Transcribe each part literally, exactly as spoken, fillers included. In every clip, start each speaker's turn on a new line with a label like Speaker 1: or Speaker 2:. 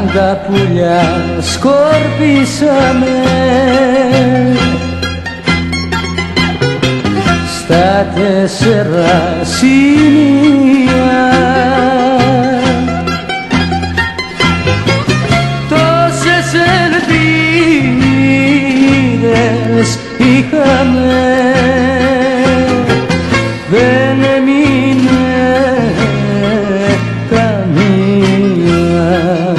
Speaker 1: τα πουλιά σκορπίσαμε στα τέσσερα σημεία. Τόσες ελπίδες είχαμε, δεν έμεινε καμία.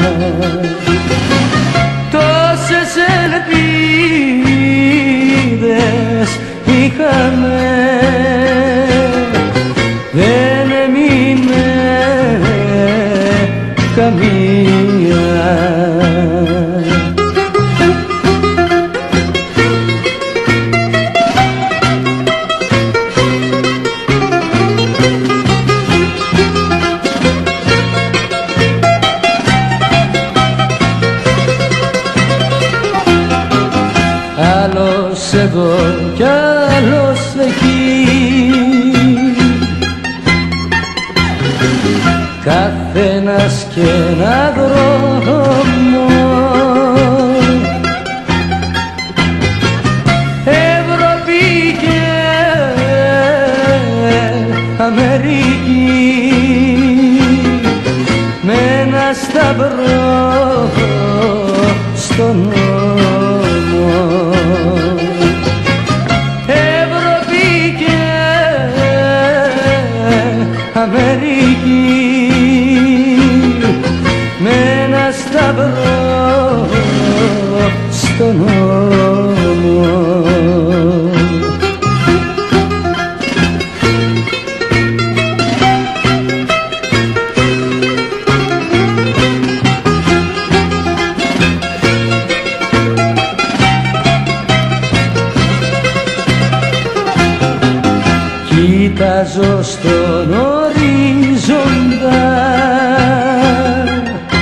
Speaker 1: Τόσες ελπίδες είχαμε, δεν έμεινε καμία. Άλλος εδώ κι άλλος εκεί, καθένας κι ένα δρόμο. Ευρώπη και Αμερική, με ένα σταυρό στον νόμο. Ευρώπη και Αμερική, με ένα σταυρό στον νόμο. Κοιτάζω στον ορίζοντα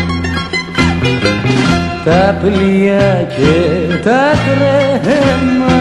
Speaker 1: τα πλοία και τα τρένα,